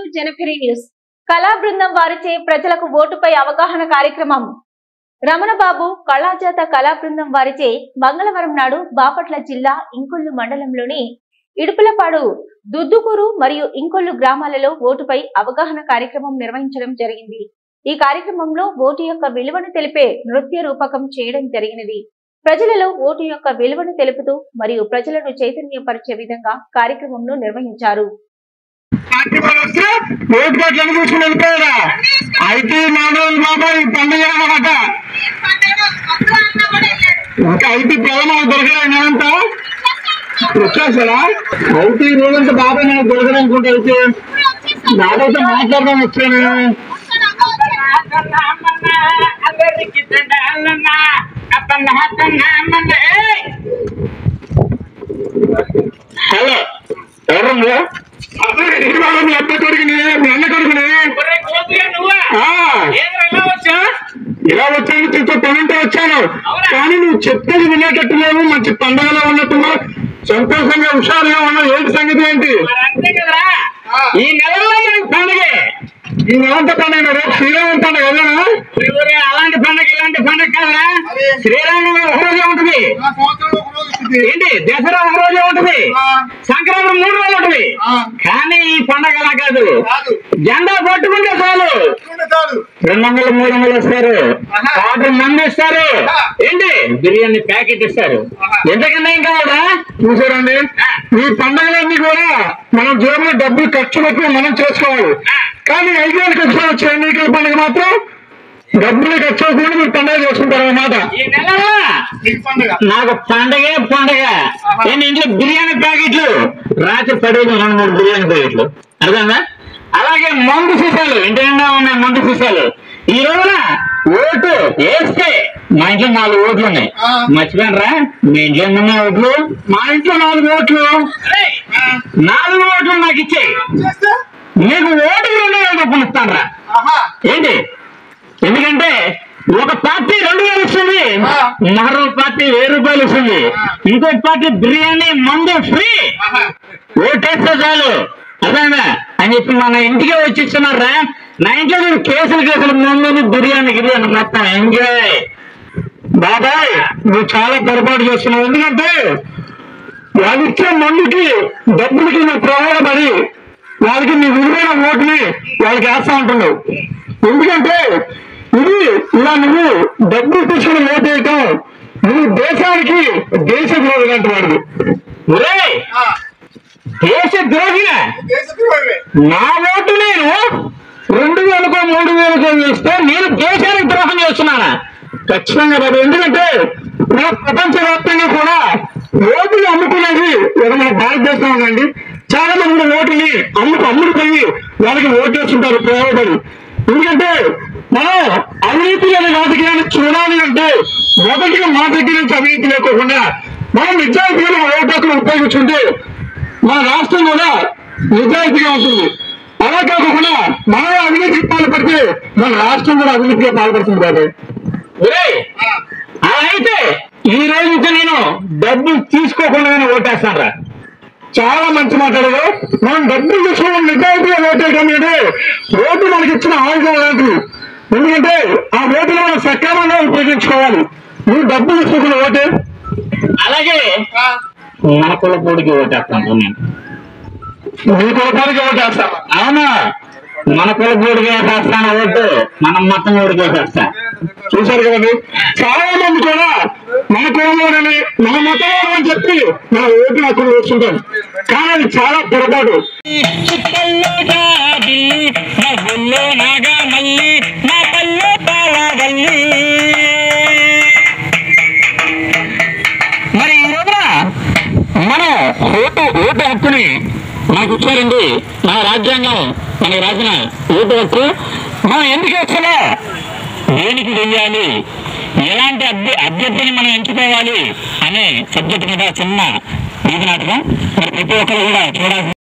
జనఫిరీ news కళా బృందం వారిచే ప్రజలకు ఓటుపై అవగాహన కార్యక్రమం. రమణబాబు కళాజాత కళా బృందం వారిచే మంగళవారం నాడు బాపట్ల జిల్లా ఇంకొల్లు మండలంలోని ఇడుపులపాడు, దుద్దుకూరు మరియు ఇంకొల్లు గ్రామాలలో ఓటుపై అవగాహన కార్యక్రమం నిర్వహించడం జరిగింది. ఈ కార్యక్రమంలో ఓటు యొక్క విలువను తెలిపే నృత్య రూపకం చేయడం జరిగినది. ప్రజలలో ఓటు యొక్క విలువను తెలుపుతూ మరియు ప్రజలను చైతన్యపరిచే విధంగా కార్యక్రమంను నిర్వహించారు. రోజంతా బాబాయ్ నాకు దొరకదనుకుంటా అయితే నాకైతే మాట్లాడదాం వచ్చాను. హలో ఎవరు? మీ అబ్బాయి కొడుకుని, మీ అన్న కొడుకుని. ఇలా వచ్చాను, ఇంకో పనుంటే వచ్చాను. కానీ నువ్వు చెప్పేది వినేటట్టు లేవు, మంచి పండుగలో ఉన్నట్టున్నా, సంతోషంగా హుషారుగా ఉన్నావు. ఏంటి సంగతి ఏంటి? ఈ నెలలో పండుగే, ఈ నెలంతా పండుగ రేపు శ్రీరామ పండుగ కదనా? అలాంటి పండుగ ఇలాంటి పండుగ కాదరా? శ్రీరామ ఒక రోజే ఉంటుంది ఏంటి, దసరా ఒక రోజే ఉంటుంది, సంక్రాంతి 3 రోజులు ఉంటుంది. కానీ ఈ పండుగ అలా కాదు. జెండా పట్టుకుంటే చాలు 200, 300 ఇస్తారు, ఆర్డర్ మంది ఇస్తారు, ఏంటి బిర్యానీ ప్యాకెట్ ఇస్తారు. ఎంతకన్నా ఏం కావాలా? చూసారండి, ఈ పండుగలన్నీ కూడా మనం జేబులో డబ్బులు ఖర్చు పెట్టి మనం చేసుకోవాలి. కానీ ఐదేళ్ళకి వచ్చి ఎన్నికల పండుగ మాత్రం డబ్బులు ఖర్చు కూడా మీరు పండుగ చేసుకుంటారు అన్నమాట. నాకు పండగే పండగ. నేను ఇంట్లో బిర్యానీ ప్యాకెట్లు రాత్రి పడేది 2-3 బిర్యానీ ప్యాకెట్లు, అర్థంగా. అలాగే మందు సీసాలు, ఇంటి నిండా ఉన్నాయి మందు సీసాలు. ఈ రోజున ఓటు వేస్తే మా ఇంట్లో 4 ఓట్లు ఉన్నాయి. మర్చిపోయినరా? మీ ఇంట్లో ఎన్ని ఓట్లు? మా ఇంట్లో 4 ఓట్లు. 4 ఓట్లు నాకు ఇచ్చేయి, నీకు ఓటు 2,000 రూపాయలు ఇస్తాను రా. ఏంటి? ఎందుకంటే ఒక పార్టీ 2,000 ఇస్తుంది, మరో పార్టీ 1,000 రూపాయలు ఇస్తుంది, ఇంకో పార్టీ బిర్యానీ మందు ఫ్రీ. ఓటేస్తే చాలు, అర్థమైందా అని చెప్పి మన ఇంటికే వచ్చి ఇస్తున్నారా. నా ఇంట్లో నేను కేసులు మందుని బిర్యానీ మొత్తం ఎంజాయ్. బాబాయ్ నువ్వు చాలా పొరపాటు చేస్తున్నావు. ఎందుకంటే వాళ్ళు ఇచ్చే మందుకి డబ్బులకి నువ్వు ప్రమాదపడి వాళ్ళకి నీ విలువైన ఓటుని వాళ్ళకి వేస్తా ఉంటున్నావు. ఎందుకంటే ఇది ఇలా నువ్వు డబ్బులు తీసుకుని ఓటు వేయటం నువ్వు దేశానికి దేశద్రోహి లాంటి వాడు. దేశద్రోహి. నా ఓటు నేను 2,000కో 3,000కో వేస్తే నేను దేశానికి ద్రోహం చేస్తున్నానా? ఖచ్చితంగా బాబు. ఎందుకంటే ప్రపంచవ్యాప్తంగా కూడా ఓటుని అమ్ముకునేది మన భారతదేశం ఉందండి. చాలా మంది ఓటుని అమ్ముడుపోయి వాళ్ళకి ఓటు వేస్తుంటారు ప్రయోజనం. ఎందుకంటే మనం అవినీతి లేని రాజకీయాన్ని చూడాలి అంటే మొదటిగా మా దగ్గర నుంచి అవినీతి లేకోకుండా మనం నిజాయితీగా ఓటు హక్కును ఉపయోగించుకుంటే మన రాష్ట్రం కూడా నిజాయితీగా ఉంటుంది. అలా కాకుండా మనం అవినీతికి పాల్పడితే మన రాష్ట్రం కూడా అవినీతిగా పాల్పడుతుంది కాదు. అలా అయితే ఈ రోజు నేను డబ్బులు తీసుకోకుండా ఓటేస్తాను రా. చాలా మంచి మాట్లాడదు. మనం డబ్బులు తీసుకోవడం నిజాయితీగా ఓటేయడం అనేది ఓటు మనకి ఇచ్చిన ఆయుధం లాంటిది. ఎందుకంటే ఆ ఓటును మనం సక్రమంగా ఉపయోగించుకోవాలి. నువ్వు డబ్బులు తీసుకోకుండా ఓటే. అలాగే మన కులపోడికి ఓటేస్తాను నేను. నీ కులపోడికి ఓటేస్తాను. అవునా? మన కులపోడికి వేసేస్తాను ఓటు, మనం మొత్తం ఓడికి వేసేస్తా. చూశారు కదండి, చాలా మంది కూడా మన కులంలోనని మన మతంలో అని చెప్పి మన ఓటు అక్కడ వేస్తుంటాం. కానీ అది చాలా పొరపాటు. మరి ఈ రోజున మనం ఓటు హక్కుని మనకు ఇచ్చారండి. మన రాజ్యాంగం మనకు రాసిన ఓటు హక్కు మనం ఎందుకు వచ్చామో, దేనికి వెయ్యాలి, ఎలాంటి అభ్యర్థిని మనం ఎంచుకోవాలి అనే సబ్జెక్ట్ మీద చిన్న వీధి నాటకం. మరి ప్రతి ఒక్కరు కూడా చూడాలి.